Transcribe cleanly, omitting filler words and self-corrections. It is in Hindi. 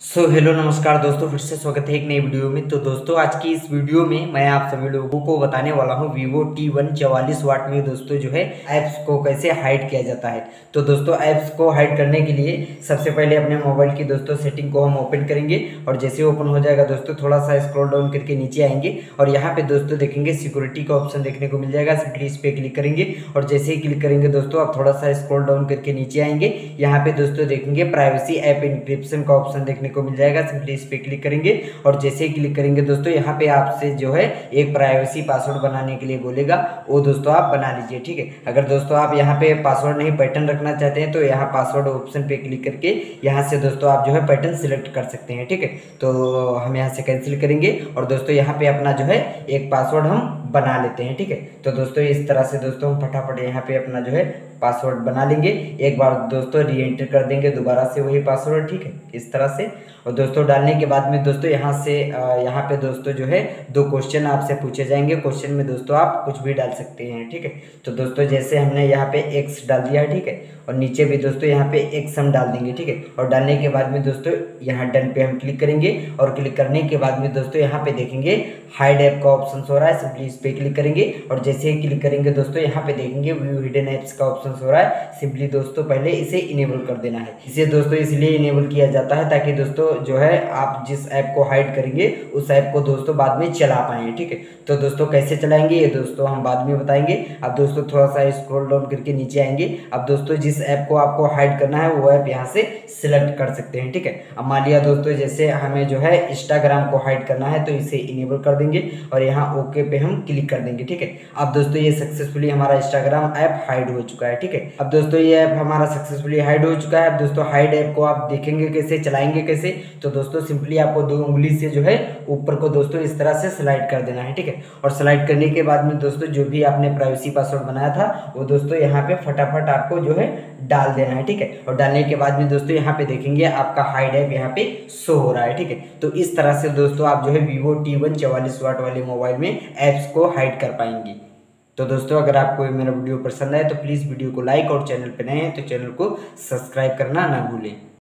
हेलो नमस्कार दोस्तों, फिर से स्वागत है एक नई वीडियो में। तो दोस्तों आज की इस वीडियो में मैं आप सभी लोगों को बताने वाला हूं Vivo T1 44 वाट में दोस्तों जो है ऐप्स को कैसे हाइड किया जाता है। तो दोस्तों ऐप्स को हाइड करने के लिए सबसे पहले अपने मोबाइल की दोस्तों सेटिंग को हम ओपन करेंगे और जैसे ओपन हो जाएगा दोस्तों थोड़ा सा स्क्रॉल डाउन करके नीचे आएंगे और यहाँ पे दोस्तों देखेंगे सिक्योरिटी का ऑप्शन देखने को मिल जाएगा। सिंपली इस पे क्लिक करेंगे और जैसे ही क्लिक करेंगे दोस्तों आप थोड़ा सा स्क्रॉल डाउन करके नीचे आएंगे। यहाँ पे दोस्तों देखेंगे प्राइवेसी ऐप इंक्रिप्शन का ऑप्शन देखने को मिल जाएगा। सिंपली इस पे क्लिक करेंगे और जैसे ही क्लिक करेंगे दोस्तों यहाँ पे आपसे जो है एक प्राइवेसी पासवर्ड बनाने के लिए बोलेगा, वो दोस्तों आप बना लीजिए। ठीक है, अगर दोस्तों आप यहाँ पे पासवर्ड नहीं पैटर्न रखना चाहते हैं तो यहाँ पासवर्ड ऑप्शन पे क्लिक करके यहाँ से दोस्तों आप जो है पैटर्न सिलेक्ट कर सकते हैं। ठीक है, तो हम यहाँ से कैंसिल करेंगे और दोस्तों यहाँ पे अपना जो है एक पासवर्ड हम बना लेते हैं। ठीक है, तो दोस्तों इस तरह से दोस्तों हम फटाफट यहाँ पे अपना जो है पासवर्ड बना लेंगे। एक बार दोस्तों री एंटर कर देंगे दोबारा से वही पासवर्ड। ठीक है, इस तरह से। और दोस्तों डालने के बाद में दोस्तों यहाँ से यहाँ पे दोस्तों जो है दो क्वेश्चन आपसे पूछे जाएंगे। क्वेश्चन में दोस्तों आप कुछ भी डाल सकते हैं। ठीक है, तो दोस्तों जैसे हमने यहाँ पे एक्स डाल दिया है, ठीक है, और नीचे भी दोस्तों यहाँ पे एक्स हम डाल देंगे। ठीक है, और डालने के बाद में दोस्तों यहाँ डन पे हम क्लिक करेंगे और क्लिक करने के बाद में दोस्तों यहाँ पे देखेंगे हाइड ऐप का ऑप्शन हो रहा है। सिंपली इस पे क्लिक करेंगे और जैसे ही क्लिक करेंगे दोस्तों यहाँ पे देखेंगे व्यू हिडन ऐप्स का ऑप्शन हो रहा है। सिंपली दोस्तों पहले इसे इनेबल कर देना है। इसे दोस्तों इसलिए इनेबल किया जाता है ताकि दोस्तों जो है आप जिस ऐप को हाइड करेंगे उस ऐप को दोस्तों बाद में चला पाएंगे। ठीक है, तो दोस्तों कैसे चलाएंगे ये दोस्तों हम बाद में बताएंगे। अब दोस्तों थोड़ा सा स्क्रॉल डाउन करके नीचे आएंगे। अब दोस्तों जिस ऐप को आपको हाइड करना है वो ऐप यहाँ से सिलेक्ट कर सकते हैं। ठीक है, अब मान लिया दोस्तों जैसे हमें जो है इंस्टाग्राम को हाइड करना है तो इसे इनेबल कर देंगे और यहाँ ओके पे हम क्लिक कर देंगे। ठीक है, अब दोस्तों ये सक्सेसफुली हमारा इंस्टाग्राम ऐप हाइड हो चुका है। ठीक है, अब दोस्तों ये ऐप हमारा सक्सेसफुली हाइड हो चुका है। अब दोस्तों हाइड ऐप को आप देखेंगे कैसे, चलाएंगे कैसे, तो दोस्तों सिंपली आपको दो उंगली से जो है ऊपर को दोस्तों इस तरह से स्लाइड कर देना है। ठीक है, और स्लाइड करने के बाद में दोस्तों जो भी आपने प्राइवेसी पासवर्ड बनाया था वो दोस्तों यहाँ पे फटाफट आपको जो है डाल देना है। ठीक है, और डालने के बाद में दोस्तों यहाँ पे देखेंगे आपका हाइड ऐप यहाँ पे शो हो रहा है। ठीक है, तो इस तरह से दोस्तों आप जो है Vivo T1 44 वाट वाले मोबाइल में ऐप्स को हाइड कर पाएंगे। तो दोस्तों अगर आपको मेरा वीडियो पसंद आए तो प्लीज़ वीडियो को लाइक और चैनल पे नए हैं तो चैनल को सब्सक्राइब करना ना भूलें।